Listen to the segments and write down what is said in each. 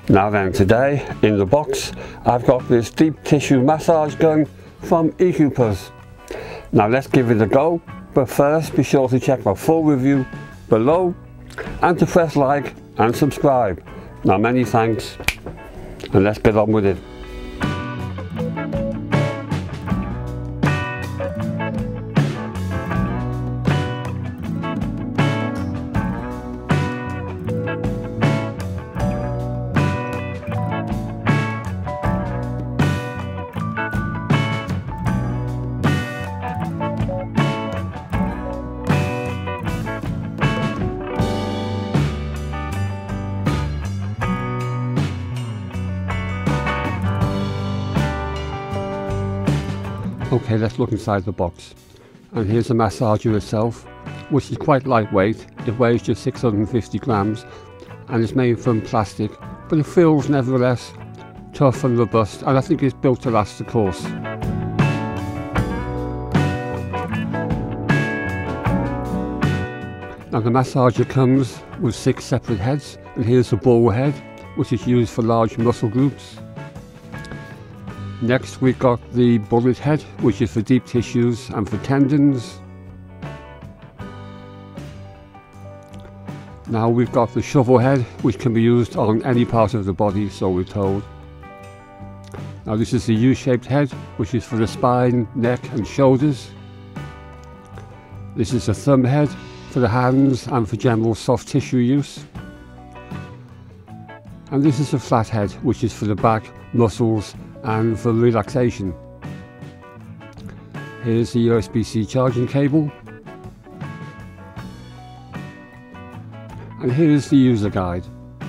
Now then, today in the box I've got this deep tissue massage gun from EKUPUZ. Now let's give it a go, but first be sure to check my full review below and to press like and subscribe. Now many thanks, and let's get on with it. Okay, let's look inside the box. And here's the massager itself, which is quite lightweight. It weighs just 650 grams and it's made from plastic, but it feels nevertheless tough and robust, and I think it's built to last the course. Now the massager comes with 6 separate heads, and here's the ball head, which is used for large muscle groups. Next we've got the bullet head, which is for deep tissues and for tendons. Now we've got the shovel head, which can be used on any part of the body, so we're told. Now this is the U-shaped head, which is for the spine, neck and shoulders. This is the thumb head for the hands and for general soft tissue use. And this is the flat head, which is for the back, muscles and for relaxation. Here's the USB-C charging cable. And here's the user guide.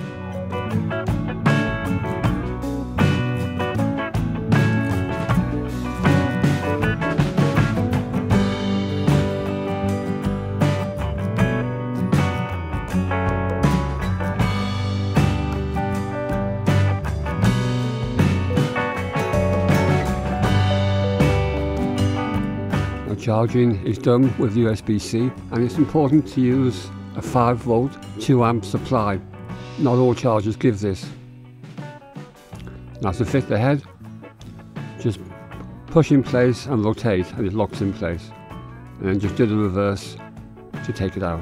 Charging is done with USB-C, and it's important to use a 5-volt 2-amp supply. Not all chargers give this. Now to fit the head, just push in place and rotate and it locks in place, and then just do the reverse to take it out.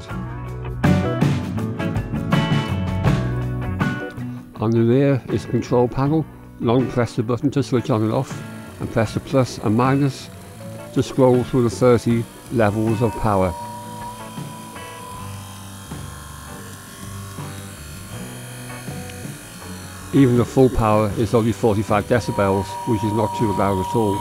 On the rear is a control panel. Long press the button to switch on and off, and press the plus and minus to scroll through the 30 levels of power. Even the full power is only 45 decibels, which is not too loud at all.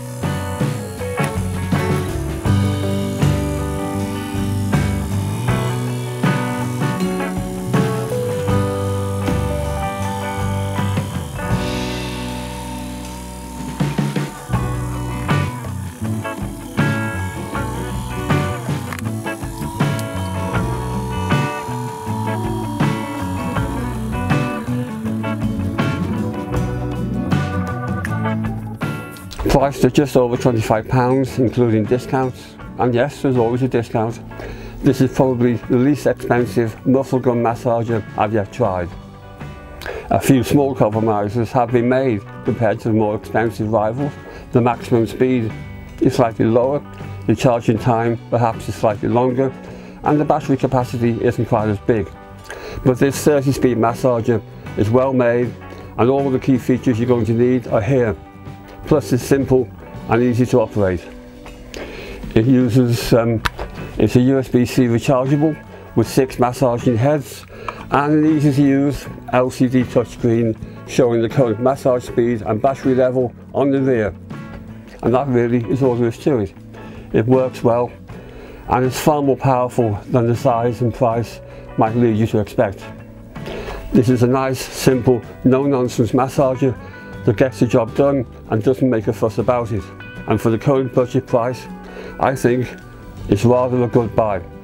Priced at just over £25, including discounts, and yes, there's always a discount. This is probably the least expensive muscle gun massager I've yet tried. A few small compromises have been made compared to the more expensive rivals. The maximum speed is slightly lower, the charging time perhaps is slightly longer, and the battery capacity isn't quite as big. But this 30-speed massager is well made, and all the key features you're going to need are here. Plus it's simple and easy to operate. It uses, it's a USB-C rechargeable with 6 massaging heads and an easy to use LCD touchscreen showing the current massage speed and battery level on the rear. And that really is all there is to it. It works well and it's far more powerful than the size and price might lead you to expect. This is a nice, simple, no-nonsense massager that gets the job done and doesn't make a fuss about it. And for the current budget price, I think it's rather a good buy.